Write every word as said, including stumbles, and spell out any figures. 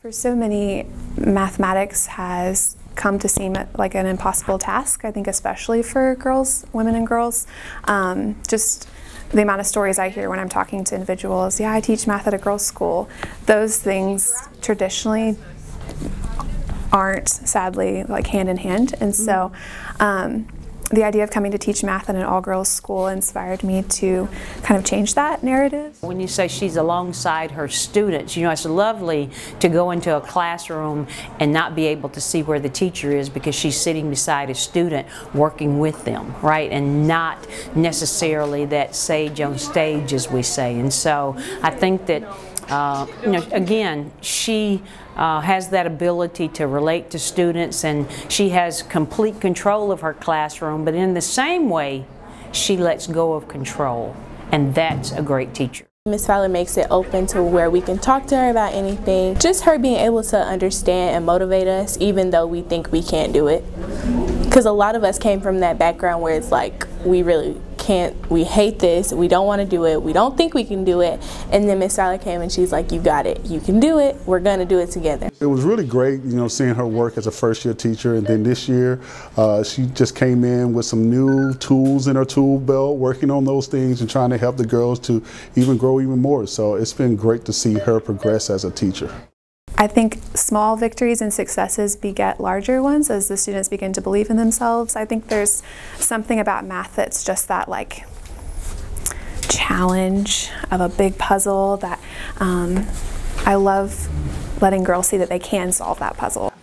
For so many, mathematics has come to seem like an impossible task, I think especially for girls, women and girls. Um, just the amount of stories I hear when I'm talking to individuals, yeah, I teach math at a girls' school. Those things traditionally aren't, sadly, like hand in hand. And so um, the idea of coming to teach math at an all-girls school inspired me to kind of change that narrative. When you say she's alongside her students, you know, it's lovely to go into a classroom and not be able to see where the teacher is because she's sitting beside a student working with them, right? And not necessarily that sage on stage, as we say. And so I think that Uh, you know, again, she uh, has that ability to relate to students, and she has complete control of her classroom, but in the same way, she lets go of control, and that's a great teacher. Miz Fowler makes it open to where we can talk to her about anything. Just her being able to understand and motivate us, even though we think we can't do it. Because a lot of us came from that background where it's like, we really can't, we hate this, we don't want to do it, we don't think we can do it, and then Miz Fowler came and she's like, you got it, you can do it, we're going to do it together. It was really great, you know, seeing her work as a first year teacher, and then this year uh, she just came in with some new tools in her tool belt, working on those things and trying to help the girls to even grow even more. So it's been great to see her progress as a teacher. I think small victories and successes beget larger ones as the students begin to believe in themselves. I think there's something about math that's just that like challenge of a big puzzle that um, I love letting girls see that they can solve that puzzle.